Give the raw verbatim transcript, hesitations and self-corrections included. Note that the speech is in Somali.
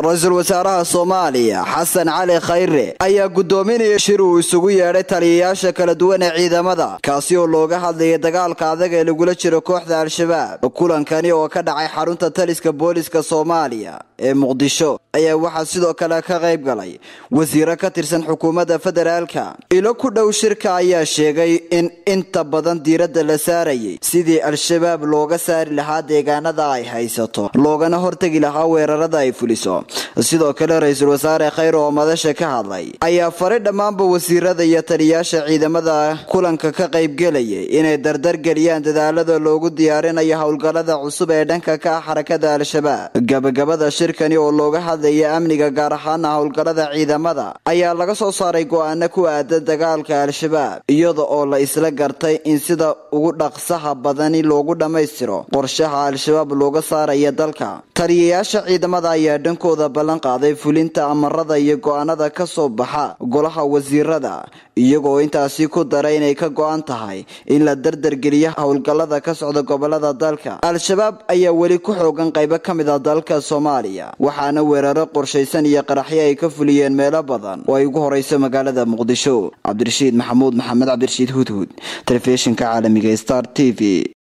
Ra'iisul Wasaaraha Soomaaliya Xasan Cali Khayre ayaa gudoominaya shir uu isugu yeedhay taliyayaasha kala duwan ee ciidamada kaasi oo looga hadlayay dagaalka adag ee lagula jiro kooxda Al-Shabaab. Kulankani oo ka dhacay xarunta taliska booliska Soomaaliya ee Muqdisho ayaa waxa sidoo kale ka qayb galay wasiiro ka tirsan xukuumadda federaalka. Ilo ku dhow shirka ayaa sheegay in inta badan diiradda la saarayay sidii Al-Shabaab looga saari lahaa deegaanada ay haysato loogana hortagi lahaa weerarada ay fuliso. sidoo kale Ra'iisul Wasaare Khayre oo madasha ka hadlay ayaa faray dhamaanba wasiirada iyo taliyayaasha ciidamada kulanka ka qayb galay inay dardar galiyaan dadaalada loogu diyaarinayo hawlgallada cusub ee dhanka ka xarakada Al-Shabaab. Gabagabada shirkani oo looga hadlayay amniga gaar ahaan hawlgallada ciidamada ayaa laga soo saaray go'aano ku aadan dagaalka Al-Shabaab iyada oo la isla gartay in sida ugu dhaqsaha badani loogu dhameystiro qorshaha Al-Shabaab looga saarayo dalka. Taliyayaasha ciidamada ayaa dhankooda ballan qaaday fulinta amarada iyo go'aanada ka soo baxa golaha wasiirada iyagoo intaasi ku daray inay ka go'an tahay in la dardar geliyo hawlgallada ka socda gobolada dalka. Al-Shabaab ayaa weli ku xoogan qaybo ka mid ah dalka Soomaaliya waxaana weeraro qorshaysan iyo qaraxyo ay ka fuliyeen meelo badan oo ay ugu horeyso magaalada Muqdisho. Cabdirashiid Maxamuud Maxamed Cabdirashiid Hudhud, Telefishinka Caalamiga Star T V.